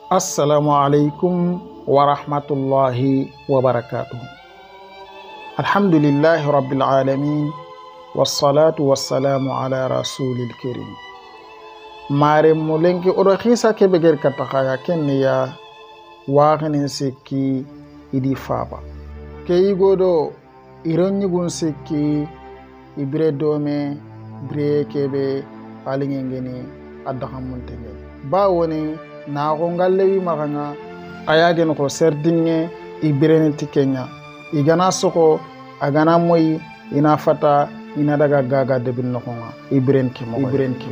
Assalamu alaikum wa rahmatullahi wa barakatuh. Alhamdulillahi rabbil alamin wassalatu wassalamu ala rasulil karim. Mare mulenki odo khisa kebeger katakaya kenya wagnin sikki idi faba. Keyi godo ironyi gun sikki ibre dome bre kebe alingengeni addahamuntenge. Bawoni na gongallewi maganga ayagen ko serdinge ibirenti Kenya igana soko agana moyi ina fata ina daga gaga debin nokonga ibren ki mo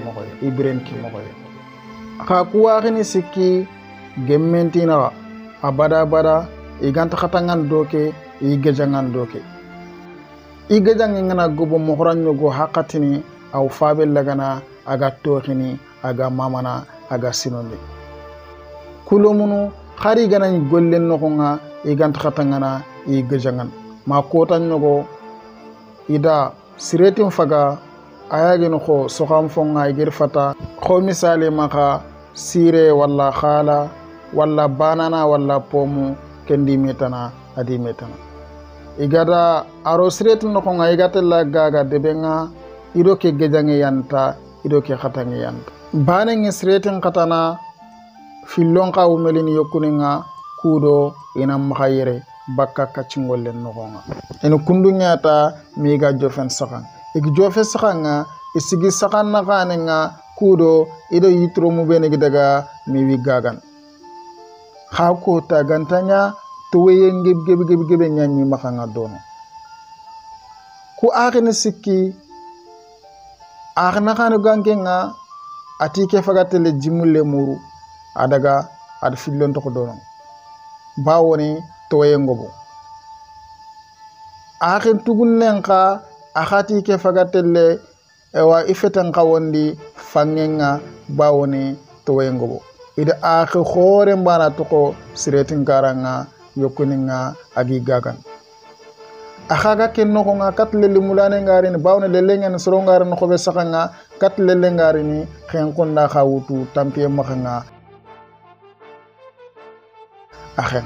ka kuwagini sikki gemmentina abada bada iganta khatangan doke igejangan doke igejangi ngana gobo mohranyo go hakatini aw fabel lagana aga tokhini aga mamana aga sinonde kulomunu khari ganan gollen nokonga igant khatangana igejangan ma kotan nogo ida siretin faga ayagen ko sokham fonga igir fata ko misale maka sire walla khala walla banana walla pomu kendi metana adi metana igada aro siretin nokonga igatella gaga debenga ido ke gejange yanta ido ke khatange yanta banenge siretin khatana fillon ka umelini yokuninga kudo ina mahayere bakka kacingollen nogonga eno kundunyata miga jofen sakan igi jofen sakanga isigi sakan nakanenga kudo ido yitro mubene gidaga miwi gagan khako tagantanya tuweye ngebe nyanyi makanga dono ku akhine sikki akhna kanu gankenga atike fagatele jimulle muru adaga ad fillon to ko dono bawoni toye ngobo akhin tugunnen ka akhati ke fagatelle ewa ifetan kawondi fangenga bawoni toye ngobo ida akhi khore mbana to ko siretin karanga yokuninga agi gagan akhaga ken no ko nga katlele mulane ngari ni bawne lelengen soro ngari no ko be sakanga katlele ngari ni khen konda khawutu tampie makanga akhen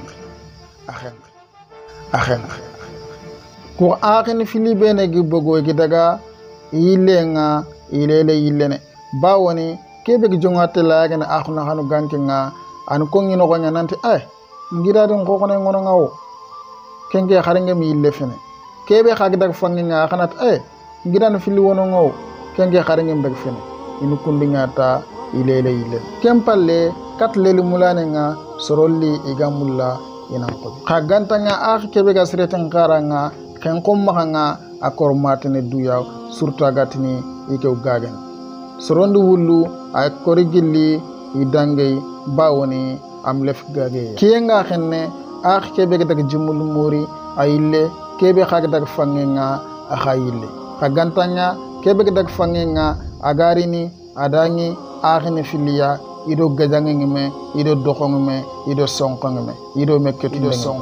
ko akhen fili bene gi bogo gi daga ilenga ilene bawoni kebe gi jongate lagen akhna hanu gankenga an ko ngino ko nyanante ay ngira don ko ne ngono ngawo kenge kharenge mi ille fene kebe khag dag fanginga khanat ay ngira no fili wono ngawo kenge kharenge mbeg fene inu kundingata ilele kempalle katlele mulanenga sorolli igamulla ina ko khagantanga akh kebe ga sireten karanga ken kom mahanga akor matene duya surta gatini ike ugagen sorondi wullu ay korigilli idange bawoni am lef gage kiyenga khenne akh kebe ga dag jimul muri ayille kebe khag dag fangenga akhayille khagantanga kebe ga dag fangenga agarini adangi akhine filiya ido gajange ngime ido dokhongme ido sonkongme ido mekketu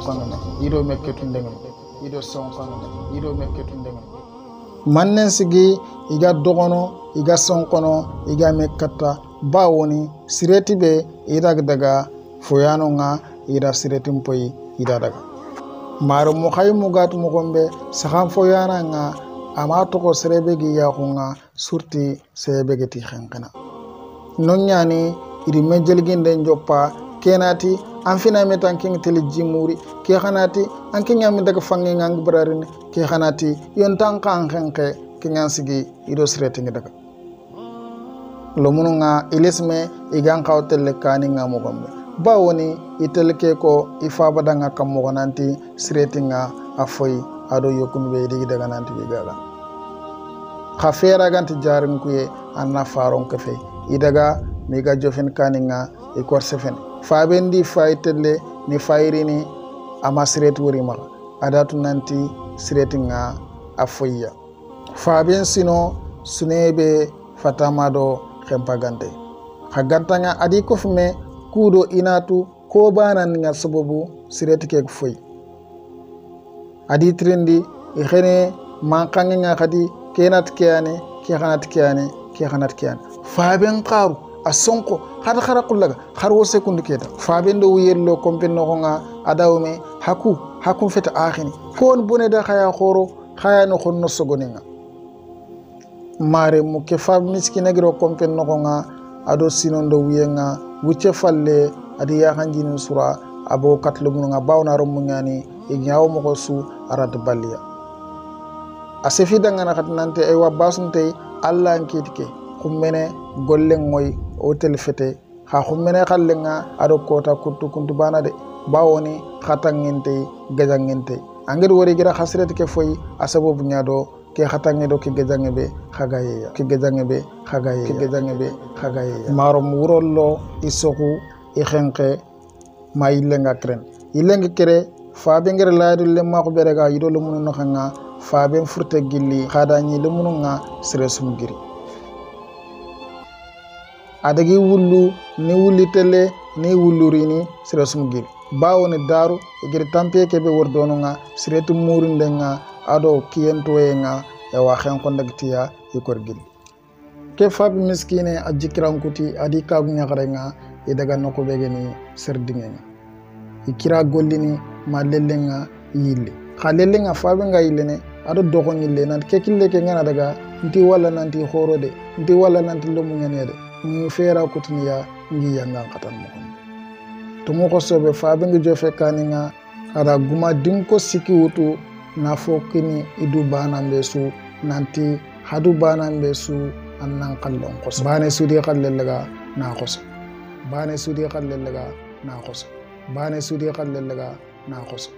ndengem mannen sigi iga dogono iga sonkono iga mekkata bawoni sireti be ida daga foyano nga ida sireti mpoyi ida daga maro mo khaymu gatu mo gombe saxam foyana nga ama to ko serebe gi yaxunga surti serebe geti xenqena nonyani iri menjelginde njoppa kenati anfina metan king tele jimuri ke khanati anki nyami daga fangi ngang brarin ke khanati yon tankan khenke kinyansigi ido srete daga lomununga ilesme igan kawtelle kani ngamo gombe bawoni itelke ko ifaba danga kammo nanti sretinga afoy ado yokunbe digi daga nanti bigaga khafera ganti jarin kuye anna faron kefe idaga miga jofen kaninga e korsefen fabendi faytelle ni fayrini ama siret wurima adatu nanti siretinga afoya faben sino sunebe fatamado khempagante khagantanga adi kofme kudo inatu ko banan nga sababu siretike foy adi trendi e khene mankange nga khadi kenat kiyane ke khanat kiyane faben qaru asonko hada khara kullaga kharwo sekundi keta fabendo wuyello kompenno ko nga adawme hakum feta akhini fon bone da khaya khoro khaya no khonno sogoninga mare mu ke fab miskina giro kompenno ko nga ado sinondo wuyenga wucce falle adi ya hanjini sura abo katlumu nga bawna rom ngani igyawo mo ko su arad balliya asefi dangana khatnante ay wa basunte alla ankitike kummene gollen moy hotel fete ha kummene khallenga ado kota kuntu bana de bawoni khatangente gajangente angir wori gira khasret ke foy asabo bunyado ke khatange do ke gajangebe khagaye marom wurollo isoku ikhenke mayillenga kren yillenga kere fabe ngere laadul le mako berega yidolo munu no khanga fabe furte gilli khadani le munu nga sresum giri adagi wullu ni wullitele ni wullurini sresum giri bawone daru giri tampe kebe wordono nga sretu murinde nga ado kiyentoye nga e wa khen ko ndagtiya yikor gilli ke fabe miskine ajikrankuti adi kagu nyagare nga e daga noko begeni serdinge nga ikira gollini ma lellenga yille khalellenga fabe nga yillene ado dogo nyille nan kekille ke ngana daga nti wala nanti horode nti wala nanti lomu ngenede ni fera kutniya ngi yanga katan mo to mo ko sobe fabe nga jofe kaninga ada guma dinko siki wutu na fokini idu bana mbesu nanti hadu bana mbesu annan kallon ko bane sudi khallellaga na khoso bane sudi khallellaga na khoso bane sudi khallellaga na khoso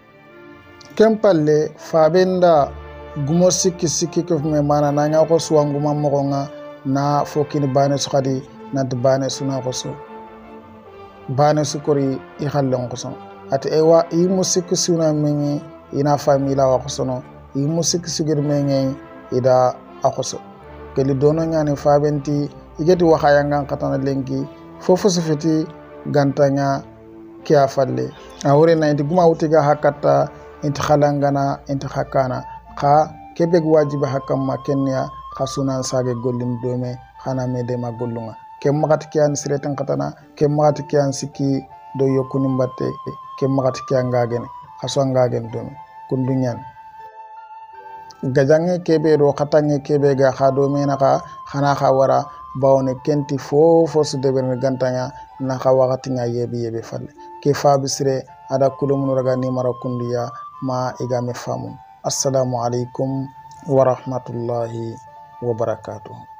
kempalle fabenda gumo sikki ko me mana na nga ko suwangu mammo nga na fokini bane su khadi na bane suna khoso bane su kori I khallon khoso ate ewa I musiki suna mengi ina famila wa khosono I musiki sigir mengi ida akhoso keli dono nyane fabenti igeti waxaya ngan katana lenki fofu sufiti gantanya kia falle awore na inti guma utiga hakata inti khalangana inti hakana kha kebeg wajiba hakam kenya khasuna sage gollim dome khana mede ma gollunga kem magati kian sireten katana kem magati kian siki do yokuni mbatte kem magati kian ngagene khaso ngagen dome kundunyan gajange kebe do khatange kebe ga khado mena ka khana khawara bawne kenti fofo su deberne gantanya na khawagati nga yebe falle ke fabisre ada kulumunu raga ni mara kundiya ma igame famun assalamu alaikum wa rahmatullahi wa barakatuh